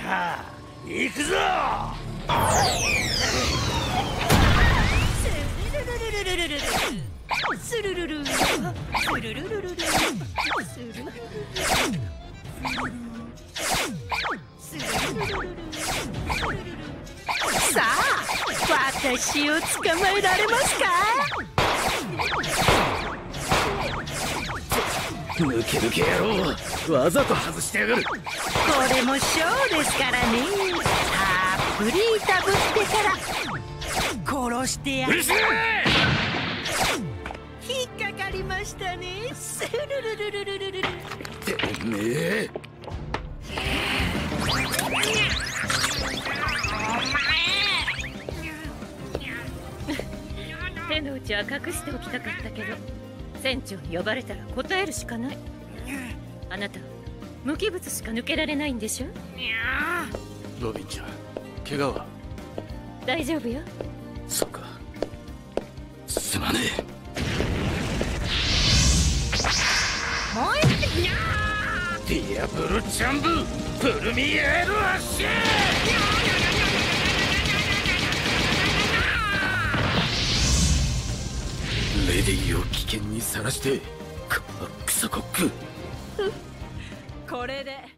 はあ、行くぞ。スルルルルスルルルルルスルルルルさあ、私を捕まえられますか？ 抜け抜け野郎、わざと外してやがる。 これもショーですからね。たっぷりたぶってから殺してやる。引っかかりましたね。スルルルルルルルル。 てめえ。 手の内は隠しておきたかったけど、船長に呼ばれたら答えるしかない。あなた無機物しか抜けられないんでしょ。 ロビンちゃん、怪我は？ 大丈夫よ。 そうか、すまねえ。 もうディアブルジャンブプルミエールアッシュ。レディーを危険にさらして、このクソコック。 これで